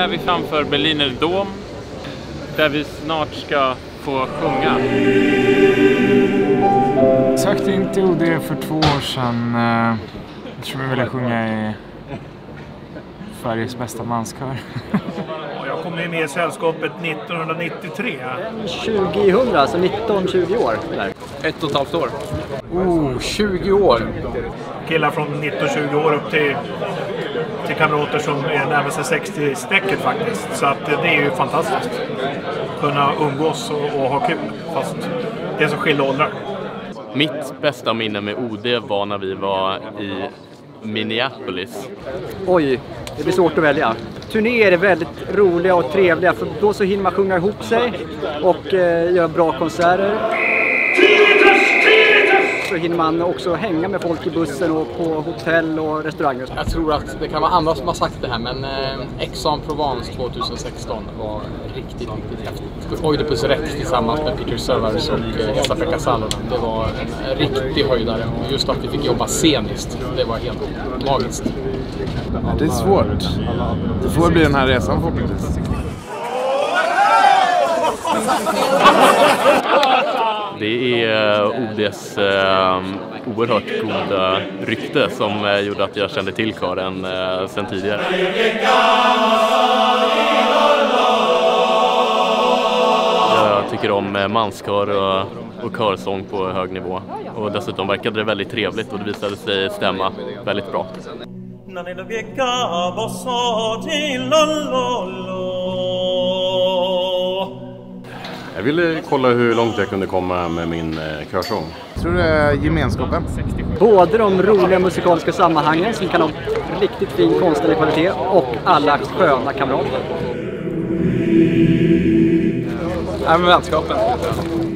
är vi framför Berliner Dom, där vi snart ska få sjunga. Jag sökte inte OD för 2 år sedan. Jag tror jag ville sjunga i Sveriges bästa manskör. Jag kom med i sällskapet 1993. 2000, alltså 19-20 år. 1,5 år. 20 år. Killar från 19-20 år upp till kamrater som är närmare 60-strecket faktiskt. Så att det är ju fantastiskt. Kunna umgås och ha kul, fast det är så skilda åldrar. Mitt bästa minne med OD var när vi var i Minneapolis. Oj, det blir svårt att välja. Turnéer är väldigt roliga och trevliga, för då så hinner man sjunga ihop sig och göra bra konserter. Så hinner man också hänga med folk i bussen och på hotell och restauranger. Jag tror att det kan vara andra som har sagt det här, men Aix-en-Provence 2016 var riktigt häftigt. Oidipus Rex tillsammans med Peter Sellers och Esa-Pekka Salonen. Det var en riktig höjdare, och just att vi fick jobba sceniskt, det var helt magiskt. Det är svårt. Det får bli den här resan förhoppningsvis. Det är ODs oerhört goda rykte som gjorde att jag kände till kören sedan tidigare. Jag tycker om manskör och körsång på hög nivå. Och dessutom verkade det väldigt trevligt, och det visade sig stämma väldigt bra. Jag ville kolla hur långt jag kunde komma med min körsång. Jag tror det är gemenskapen. Både de roliga musikaliska sammanhangen som kan ha riktigt fin konstnärlig kvalitet och alla sköna kamrater. Vänskapen.